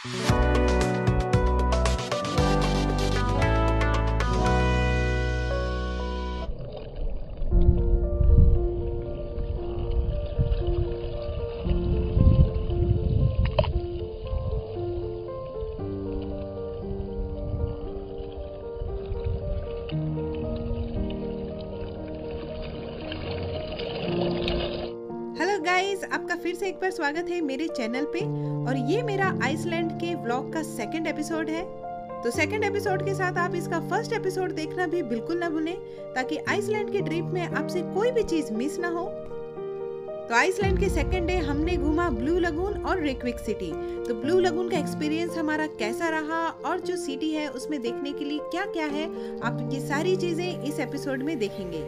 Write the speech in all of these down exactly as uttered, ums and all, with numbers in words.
Guys, आपका फिर से एक बार स्वागत है मेरे चैनल पे। और ये मेरा आइसलैंड के व्लॉग का सेकंड एपिसोड है। तो सेकंड एपिसोड के साथ आप इसका फर्स्ट एपिसोड देखना भी बिल्कुल ना भूलें, ताकि आइसलैंड की ट्रिप में आपसे कोई भी चीज मिस ना हो। तो आइसलैंड के सेकंड डे हमने घूमा ब्लू लगून और रेक्विक सिटी। तो ब्लू लगून का एक्सपीरियंस हमारा कैसा रहा और जो सिटी है उसमें देखने के लिए क्या क्या है, आप ये सारी चीजें इस एपिसोड में देखेंगे।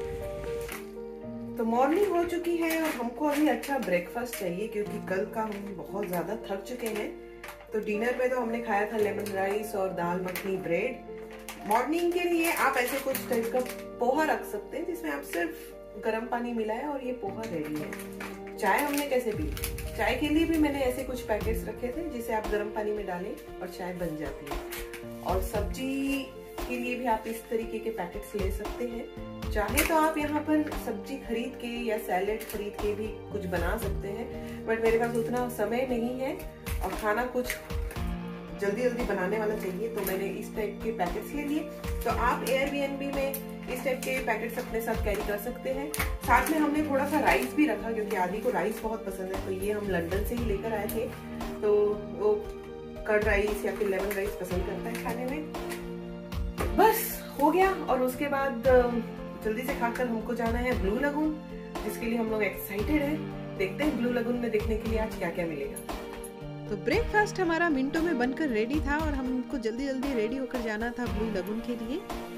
तो मॉर्निंग हो चुकी है और हमको अभी अच्छा ब्रेकफास्ट चाहिए, क्योंकि कल का हम बहुत ज्यादा थक चुके हैं। तो डिनर में तो हमने खाया था लेमन राइस और दाल मखनी ब्रेड। मॉर्निंग के लिए आप ऐसे कुछ टाइप का पोहा रख सकते हैं, जिसमें आप सिर्फ गर्म पानी मिलाया और ये पोहा रेडी है। चाय हमने कैसे पी, चाय के लिए भी मैंने ऐसे कुछ पैकेट्स रखे थे, जिसे आप गर्म पानी में डालें और चाय बन जाती है। और सब्जी के लिए भी आप इस तरीके के पैकेट्स ले सकते हैं। चाहे तो आप यहाँ पर सब्जी खरीद के या सैलेड खरीद के भी कुछ बना सकते हैं, बट मेरे पास उतना समय नहीं है और खाना कुछ जल्दी जल्दी बनाने वाला चाहिए, तो मैंने इस टाइप के पैकेट्स ले लिए। तो आप एयरबीएनबी में इस टाइप के पैकेट्स अपने साथ कैरी कर सकते हैं। साथ में हमने थोड़ा सा राइस भी रखा, क्योंकि आदि को राइस बहुत पसंद है। तो ये हम लंदन से ही लेकर आए थे, तो वो कर्ड राइस या फिर लेमन राइस पसंद करता है खाने में। बस हो गया। और उसके बाद जल्दी से खाकर हमको जाना है ब्लू लगून, जिसके लिए हम लोग एक्साइटेड हैं। देखते हैं ब्लू लगून में देखने के लिए आज क्या क्या मिलेगा। तो ब्रेकफास्ट हमारा मिनटों में बनकर रेडी था और हमको जल्दी जल्दी रेडी होकर जाना था ब्लू लगून के लिए।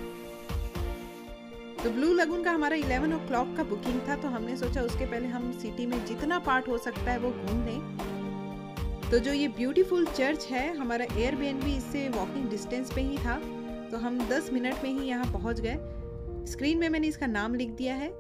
तो ब्लू लगून का हमारा इलेवन ओ क्लॉक का बुकिंग था, तो हमने सोचा उसके पहले हम सिटी में जितना पार्ट हो सकता है वो घूम लें। तो जो ये ब्यूटीफुल चर्च है, हमारा एयरबीएनबी इससे वॉकिंग डिस्टेंस पे ही था, तो हम दस मिनट में ही यहाँ पहुँच गए। स्क्रीन में मैंने इसका नाम लिख दिया है।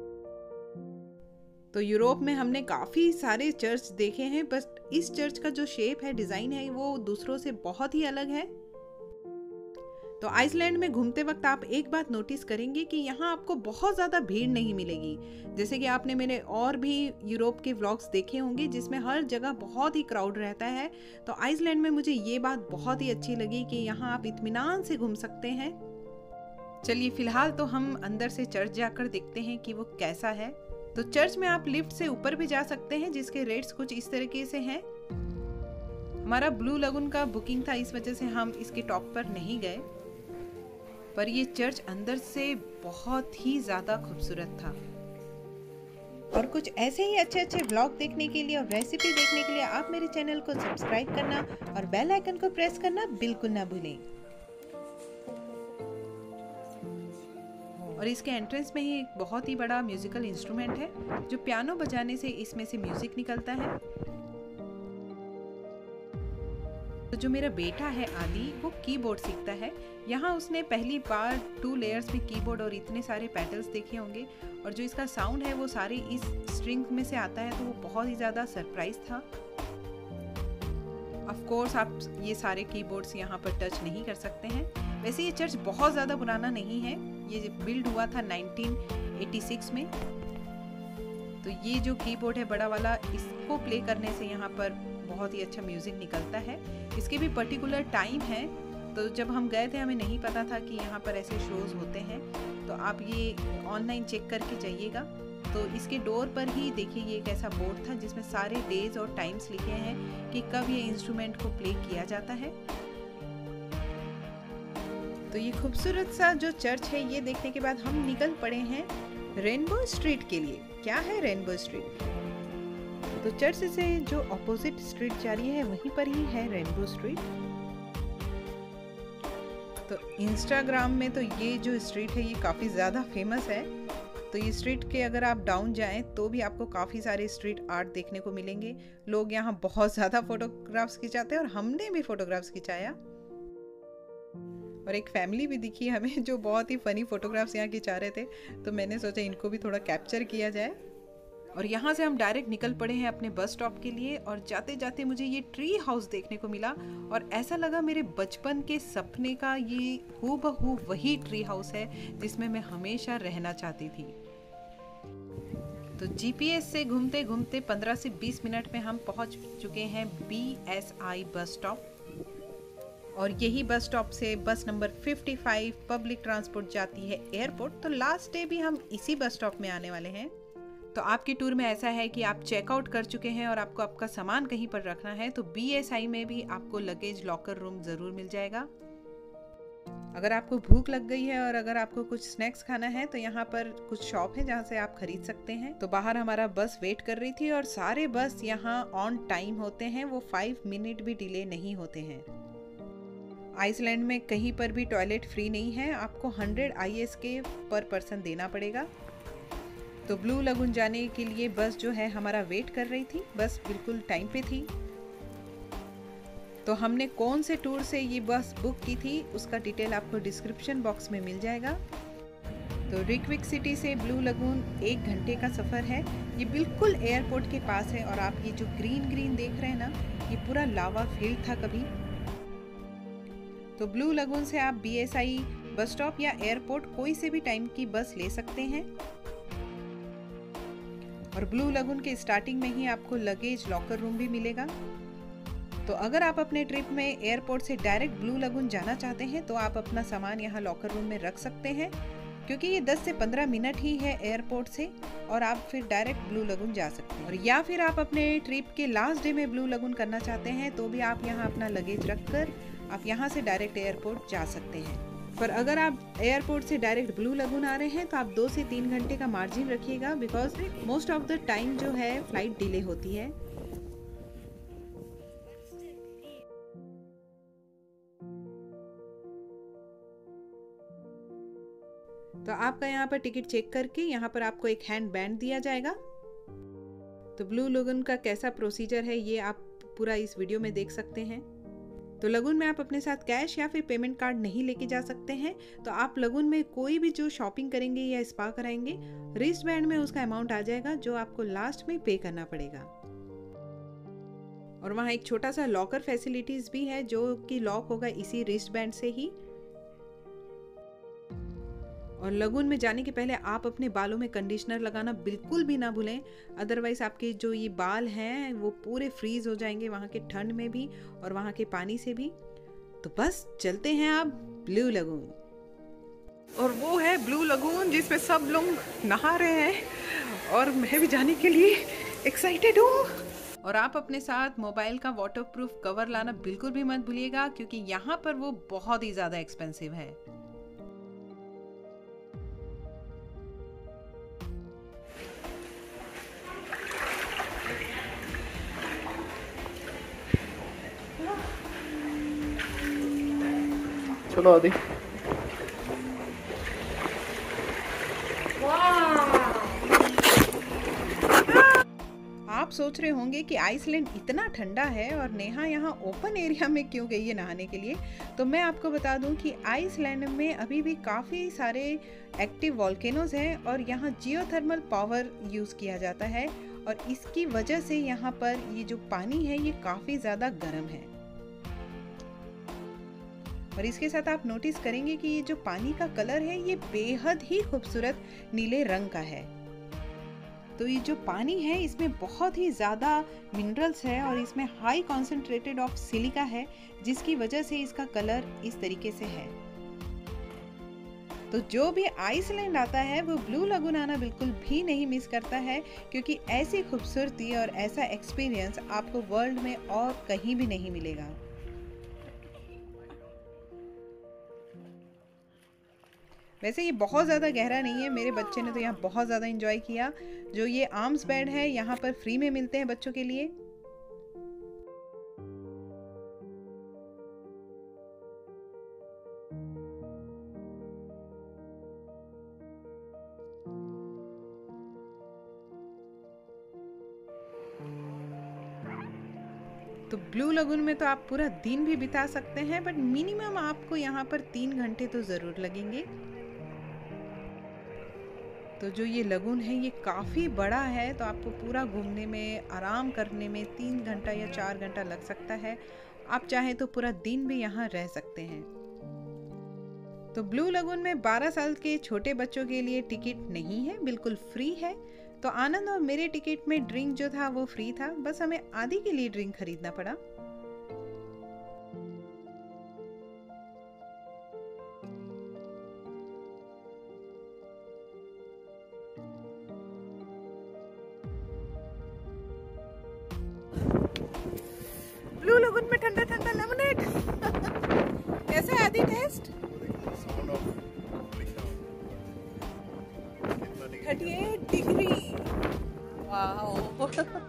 तो यूरोप में हमने काफ़ी सारे चर्च देखे हैं, बस इस चर्च का जो शेप है, डिज़ाइन है, वो दूसरों से बहुत ही अलग है। तो आइसलैंड में घूमते वक्त आप एक बात नोटिस करेंगे कि यहाँ आपको बहुत ज़्यादा भीड़ नहीं मिलेगी, जैसे कि आपने मेरे और भी यूरोप के व्लॉग्स देखे होंगे जिसमें हर जगह बहुत ही क्राउड रहता है। तो आइसलैंड में मुझे ये बात बहुत ही अच्छी लगी कि यहाँ आप इत्मीनान से घूम सकते हैं। चलिए फिलहाल तो हम अंदर से चर्च जाकर देखते हैं कि वो कैसा है। तो चर्च में आप लिफ्ट से ऊपर भी जा सकते हैं, जिसके रेट्स कुछ इस तरीके से हैं। हमारा ब्लू लगून का बुकिंग था, इस वजह से हम इसके टॉप पर नहीं गए, पर ये चर्च अंदर से बहुत ही ज़्यादा खूबसूरत था। और कुछ ऐसे ही अच्छे अच्छे व्लॉग देखने के लिए और रेसिपी देखने के लिए आप मेरे चैनल को सब्सक्राइब करना और बेल आइकन को प्रेस करना बिल्कुल ना भूलें। और इसके एंट्रेंस में ही एक बहुत ही बड़ा म्यूजिकल इंस्ट्रूमेंट है, जो पियानो बजाने से इसमें से म्यूजिक निकलता है। तो जो मेरा बेटा है आदि, वो कीबोर्ड सीखता है। यहाँ उसने पहली बार टू लेयर्स में कीबोर्ड और इतने सारे पैडल्स देखे होंगे, और जो इसका साउंड है वो सारे इस स्ट्रिंग में से आता है, तो वो बहुत ही ज़्यादा सरप्राइज था। ऑफ कोर्स आप ये सारे कीबोर्ड्स यहाँ पर टच नहीं कर सकते हैं। वैसे ये चर्च बहुत ज़्यादा पुराना नहीं है, ये बिल्ड हुआ था नाइनटीन एटी सिक्स में। तो ये जो कीबोर्ड है बड़ा वाला, इसको प्ले करने से यहाँ पर बहुत ही अच्छा म्यूज़िक निकलता है। इसके भी पर्टिकुलर टाइम है, तो जब हम गए थे हमें नहीं पता था कि यहाँ पर ऐसे शोज़ होते हैं, तो आप ये ऑनलाइन चेक करके जाइएगा। तो इसके डोर पर ही देखिए ये एक ऐसा बोर्ड था जिसमें सारे डेज और टाइम्स लिखे हैं कि कब ये इंस्ट्रूमेंट को प्ले किया जाता है। तो ये खूबसूरत सा जो चर्च है, ये देखने के बाद हम निकल पड़े हैं रेनबो स्ट्रीट के लिए। क्या है रेनबो स्ट्रीट? तो चर्च से जो ऑपोजिट स्ट्रीट जा रही है वहीं पर ही है रेनबो स्ट्रीट। तो इंस्टाग्राम में तो ये जो स्ट्रीट है ये काफ़ी ज़्यादा फेमस है। तो ये स्ट्रीट के अगर आप डाउन जाएं तो भी आपको काफ़ी सारे स्ट्रीट आर्ट देखने को मिलेंगे। लोग यहाँ बहुत ज़्यादा फोटोग्राफ्स खिंचाते हैं और हमने भी फोटोग्राफ्स खिंचाया। और एक फैमिली भी दिखी हमें जो बहुत ही फ़नी फोटोग्राफ्स यहाँ खिंचा रहे थे, तो मैंने सोचा इनको भी थोड़ा कैप्चर किया जाए। और यहाँ से हम डायरेक्ट निकल पड़े हैं अपने बस स्टॉप के लिए। और जाते जाते मुझे ये ट्री हाउस देखने को मिला और ऐसा लगा मेरे बचपन के सपने का ये हूबहू वही ट्री हाउस है जिसमें मैं हमेशा रहना चाहती थी। तो जीपीएस से घूमते घूमते पंद्रह से बीस मिनट में हम पहुंच चुके हैं B S I bus stop. और यही बस स्टॉप से बस नंबर पचपन पब्लिक ट्रांसपोर्ट जाती है एयरपोर्ट। तो लास्ट डे भी हम इसी बस स्टॉप में आने वाले हैं। तो आपकी टूर में ऐसा है कि आप चेकआउट कर चुके हैं और आपको आपका सामान कहीं पर रखना है तो बी एस आई में भी आपको लगेज लॉकर रूम ज़रूर मिल जाएगा। अगर आपको भूख लग गई है और अगर आपको कुछ स्नैक्स खाना है तो यहाँ पर कुछ शॉप है जहाँ से आप खरीद सकते हैं। तो बाहर हमारा बस वेट कर रही थी और सारे बस यहाँ ऑन टाइम होते हैं, वो फाइव मिनट भी डिले नहीं होते हैं। आइसलैंड में कहीं पर भी टॉयलेट फ्री नहीं है, आपको हंड्रेड आई एस के पर पर्सन देना पड़ेगा। तो ब्लू लगून जाने के लिए बस जो है हमारा वेट कर रही थी, बस बिल्कुल टाइम पे थी। तो हमने कौन से टूर से ये बस बुक की थी उसका डिटेल आपको डिस्क्रिप्शन बॉक्स में मिल जाएगा। तो रिक्विक सिटी से ब्लू लगून एक घंटे का सफ़र है। ये बिल्कुल एयरपोर्ट के पास है और आप ये जो ग्रीन ग्रीन देख रहे हैं ना, ये पूरा लावा फील्ड था कभी। तो ब्लू लगून से आप B S I bus stop या एयरपोर्ट कोई से भी टाइम की बस ले सकते हैं। और ब्लू लगून के स्टार्टिंग में ही आपको लगेज लॉकर रूम भी मिलेगा। तो अगर आप अपने ट्रिप में एयरपोर्ट से डायरेक्ट ब्लू लगून जाना चाहते हैं तो आप अपना सामान यहाँ लॉकर रूम में रख सकते हैं, क्योंकि ये दस से पंद्रह मिनट ही है एयरपोर्ट से और आप फिर डायरेक्ट ब्लू लगून जा सकते हैं। और या फिर आप अपने ट्रिप के लास्ट डे में ब्लू लगून करना चाहते हैं तो भी आप यहाँ अपना लगेज रखकर आप यहाँ से डायरेक्ट एयरपोर्ट जा सकते हैं। पर अगर आप एयरपोर्ट से डायरेक्ट ब्लू लगून आ रहे हैं तो आप दो से तीन घंटे का मार्जिन रखिएगा, because most of the time जो है फ्लाइट डिले होती है। तो आपका यहाँ पर टिकट चेक करके यहाँ पर आपको एक हैंड बैंड दिया जाएगा। तो ब्लू लगून का कैसा प्रोसीजर है ये आप पूरा इस वीडियो में देख सकते हैं। तो लगून में आप अपने साथ कैश या फिर पेमेंट कार्ड नहीं लेके जा सकते हैं। तो आप लगून में कोई भी जो शॉपिंग करेंगे या स्पा कराएंगे, रिस्ट बैंड में उसका अमाउंट आ जाएगा जो आपको लास्ट में पे करना पड़ेगा। और वहाँ एक छोटा सा लॉकर फैसिलिटीज भी है जो कि लॉक होगा इसी रिस्ट बैंड से ही। और लगून में जाने के पहले आप अपने बालों में कंडीशनर लगाना बिल्कुल भी ना भूलें, अदरवाइज आपके जो ये बाल हैं वो पूरे फ्रीज हो जाएंगे वहाँ के ठंड में भी और वहाँ के पानी से भी। तो बस चलते हैं आप ब्लू लगून। और वो है ब्लू लगून जिसमें सब लोग नहा रहे हैं और मैं भी जाने के लिए एक्साइटेड हूँ। और आप अपने साथ मोबाइल का वाटरप्रूफ कवर लाना बिल्कुल भी मत भूलिएगा, क्योंकि यहाँ पर वो बहुत ही ज़्यादा एक्सपेंसिव है। चलो आदि। आप सोच रहे होंगे कि आइसलैंड इतना ठंडा है और नेहा यहाँ ओपन एरिया में क्यों गई है नहाने के लिए। तो मैं आपको बता दूं कि आइसलैंड में अभी भी काफ़ी सारे एक्टिव वॉल्केनोज हैं और यहाँ जियोथर्मल पावर यूज़ किया जाता है और इसकी वजह से यहाँ पर ये जो पानी है ये काफ़ी ज़्यादा गर्म है। और इसके साथ आप नोटिस करेंगे कि ये जो पानी का कलर है ये बेहद ही खूबसूरत नीले रंग का है। तो ये जो पानी है इसमें बहुत ही ज़्यादा मिनरल्स है और इसमें हाई कॉन्सेंट्रेटेड ऑफ सिलिका है, जिसकी वजह से इसका कलर इस तरीके से है। तो जो भी आइसलैंड आता है वो ब्लू लगून आना बिल्कुल भी नहीं मिस करता है, क्योंकि ऐसी खूबसूरती और ऐसा एक्सपीरियंस आपको वर्ल्ड में और कहीं भी नहीं मिलेगा। वैसे ये बहुत ज़्यादा गहरा नहीं है, मेरे बच्चे ने तो यहाँ बहुत ज़्यादा एंजॉय किया। जो ये आर्म्स बेड है यहाँ पर फ्री में मिलते हैं बच्चों के लिए। तो ब्लू लगून में तो आप पूरा दिन भी बिता सकते हैं, बट मिनिमम आपको यहाँ पर तीन घंटे तो ज़रूर लगेंगे। तो जो ये लगून है ये काफ़ी बड़ा है, तो आपको पूरा घूमने में, आराम करने में तीन घंटा या चार घंटा लग सकता है। आप चाहें तो पूरा दिन भी यहाँ रह सकते हैं। तो ब्लू लगून में बारह साल के छोटे बच्चों के लिए टिकट नहीं है, बिल्कुल फ्री है। तो आनंद और मेरे टिकट में ड्रिंक जो था वो फ्री था, बस हमें आदि के लिए ड्रिंक खरीदना पड़ा। ब्लू लगून में ठंडा ठंडा लेमनेड। कैसा है आदि टेस्ट? अड़तीस डिग्री। वाओ।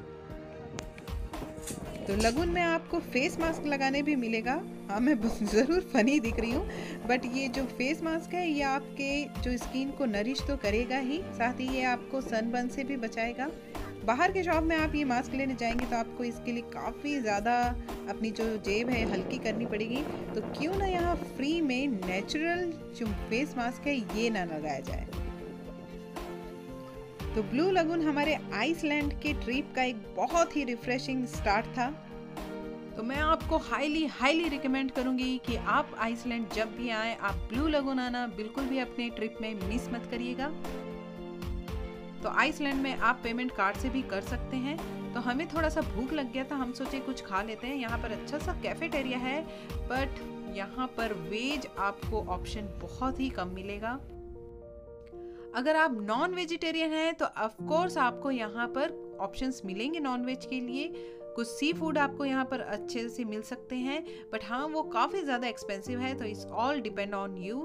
तो लगून में आपको फेस मास्क लगाने भी मिलेगा। हाँ, मैं ज़रूर फनी दिख रही हूँ, बट ये जो फेस मास्क है ये आपके जो स्किन को नरिश तो करेगा ही, साथ ही ये आपको सनबर्न से भी बचाएगा। बाहर के शॉप में आप ये मास्क लेने जाएंगे तो आपको इसके लिए काफ़ी ज़्यादा अपनी जो जेब है हल्की करनी पड़ेगी। तो क्यों ना यहाँ फ्री में नेचुरल जो फेस मास्क है ये ना लगाया जाए। तो ब्लू लगून हमारे आइसलैंड के ट्रिप का एक बहुत ही रिफ्रेशिंग स्टार्ट था। तो मैं आपको हाईली हाईली रिकमेंड करूंगी कि आप आइसलैंड जब भी आए, आप ब्लू लगून आना बिल्कुल भी अपने ट्रिप में मिस मत करिएगा। तो आइसलैंड में आप पेमेंट कार्ड से भी कर सकते हैं। तो हमें थोड़ा सा भूख लग गया था, हम सोचे कुछ खा लेते हैं। यहाँ पर अच्छा सा कैफेटेरिया है, बट यहाँ पर वेज आपको ऑप्शन बहुत ही कम मिलेगा। अगर आप नॉन वेजिटेरियन हैं तो ऑफ कोर्स आपको यहाँ पर ऑप्शंस मिलेंगे नॉन वेज के लिए। कुछ सी फूड आपको यहाँ पर अच्छे से मिल सकते हैं, बट हाँ वो काफ़ी ज़्यादा एक्सपेंसिव है, तो it's all depend on you.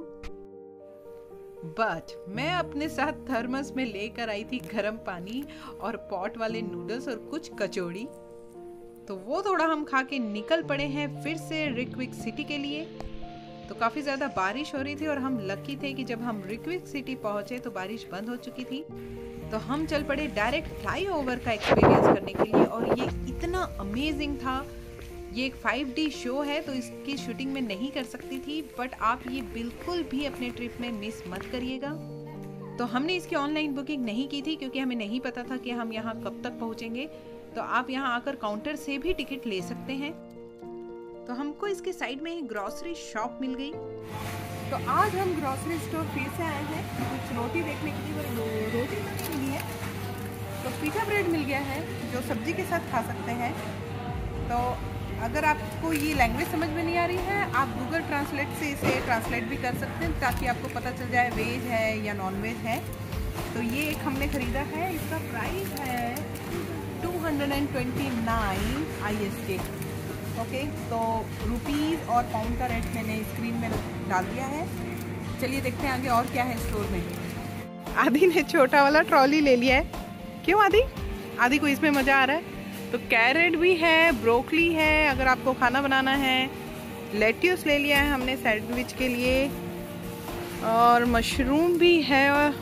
But मैं अपने साथ थर्मस में लेकर आई थी गर्म पानी और पॉट वाले नूडल्स और कुछ कचौड़ी। तो वो थोड़ा हम खा के निकल पड़े हैं फिर से रिक्विक सिटी के लिए। तो काफ़ी ज़्यादा बारिश हो रही थी और हम लकी थे कि जब हम रिक्विक सिटी पहुँचे तो बारिश बंद हो चुकी थी। तो हम चल पड़े डायरेक्ट फ्लाईओवर का एक्सपीरियंस करने के लिए, और ये इतना अमेजिंग था। ये एक फाइव डी शो है तो इसकी शूटिंग में नहीं कर सकती थी, बट आप ये बिल्कुल भी अपने ट्रिप में मिस मत करिएगा। तो हमने इसकी ऑनलाइन बुकिंग नहीं की थी क्योंकि हमें नहीं पता था कि हम यहाँ कब तक पहुँचेंगे। तो आप यहाँ आकर काउंटर से भी टिकट ले सकते हैं। तो हमको इसके साइड में ही ग्रॉसरी शॉप मिल गई। तो आज हम ग्रॉसरी स्टोर फिर से आए हैं कुछ रोटी देखने के लिए। रो, रोटी तो मिली है, तो पिज़्ज़ा ब्रेड मिल गया है जो सब्जी के साथ खा सकते हैं। तो अगर आपको ये लैंग्वेज समझ में नहीं आ रही है, आप गूगल ट्रांसलेट से इसे ट्रांसलेट भी कर सकते हैं ताकि आपको पता चल जाए वेज है या नॉन वेज है। तो ये एक हमने ख़रीदा है, इसका प्राइस है two hundred and twenty nine I S K. Okay, तो रुपीज़ और पाउंड का रेट मैंने स्क्रीन में डाल दिया है। चलिए देखते हैं आगे और क्या है स्टोर में। आदि ने छोटा वाला ट्रॉली ले लिया है। क्यों आदि? आदि को इसमें मज़ा आ रहा है। तो कैरेट भी है, ब्रोकली है अगर आपको खाना बनाना है, लेट्यूस ले लिया है हमने सैंडविच के लिए, और मशरूम भी है,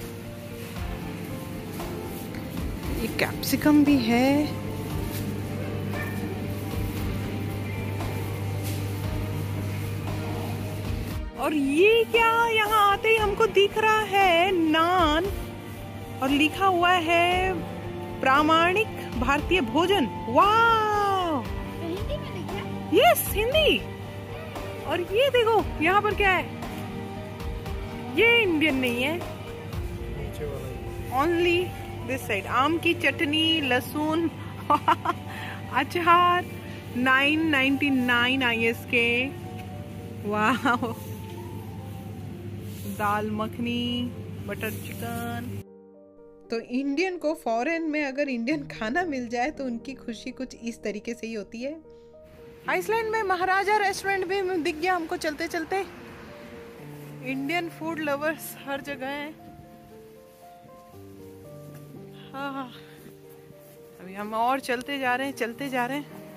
ये कैप्सिकम भी है। और ये क्या यहाँ आते ही हमको दिख रहा है नान, और लिखा हुआ है प्रामाणिक भारतीय भोजन। वाह, हिंदी में लिखा है? यस, हिंदी। और ये देखो यहाँ पर क्या है, ये इंडियन नहीं है, ओनली दिस साइड। आम की चटनी, लहसुन, अचार, nine ninety nine I S K. वाह, दाल मखनी, बटर चिकन। तो इंडियन को फॉरेन में अगर इंडियन खाना मिल जाए तो उनकी खुशी कुछ इस तरीके से ही होती है। आइसलैंड में महाराजा रेस्टोरेंट भी दिख गया हमको चलते चलते। इंडियन फूड लवर्स हर जगह हैं। हाँ, अभी हम और चलते जा रहे हैं चलते जा रहे हैं।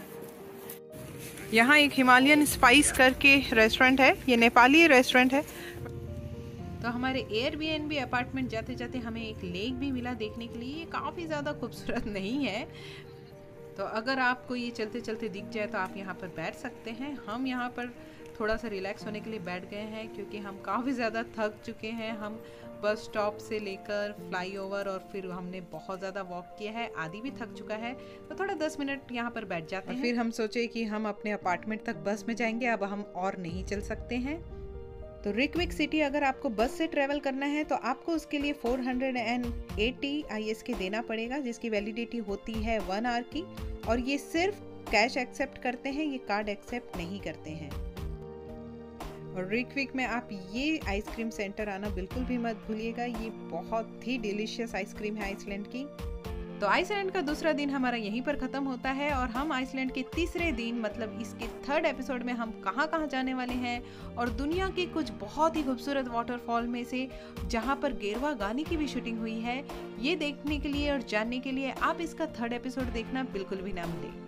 यहाँ एक हिमालयन स्पाइस करके रेस्टोरेंट है, ये नेपाली रेस्टोरेंट है। तो हमारे एयरबीएनबी अपार्टमेंट जाते जाते हमें एक लेक भी मिला देखने के लिए। ये काफ़ी ज़्यादा खूबसूरत नहीं है, तो तो अगर आपको ये चलते चलते दिख जाए तो आप यहाँ पर बैठ सकते हैं। हम यहाँ पर थोड़ा सा रिलैक्स होने के लिए बैठ गए हैं क्योंकि हम काफ़ी ज़्यादा थक चुके हैं। हम बस स्टॉप से लेकर फ्लाईओवर और फिर हमने बहुत ज़्यादा वॉक किया है, आदि भी थक चुका है, तो थोड़ा दस मिनट यहाँ पर बैठ जाते हैं। फिर हम सोचे कि हम अपने अपार्टमेंट तक बस में जाएंगे, अब हम और नहीं चल सकते हैं। तो रिकविक सिटी अगर आपको बस से ट्रैवल करना है तो आपको उसके लिए four hundred eighty I S K देना पड़ेगा, जिसकी वैलिडिटी होती है वन आवर की, और ये सिर्फ कैश एक्सेप्ट करते हैं, ये कार्ड एक्सेप्ट नहीं करते हैं। और रिकविक में आप ये आइसक्रीम सेंटर आना बिल्कुल भी मत भूलिएगा, ये बहुत ही डिलीशियस आइसक्रीम है आइसलैंड की। तो आइसलैंड का दूसरा दिन हमारा यहीं पर ख़त्म होता है और हम आइसलैंड के तीसरे दिन मतलब इसके थर्ड एपिसोड में हम कहाँ कहाँ जाने वाले हैं और दुनिया के कुछ बहुत ही खूबसूरत वाटरफॉल में से जहाँ पर गेरवा गाने की भी शूटिंग हुई है, ये देखने के लिए और जानने के लिए आप इसका थर्ड एपिसोड देखना बिल्कुल भी ना भूलें।